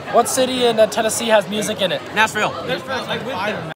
What city in Tennessee has music in it? Nashville.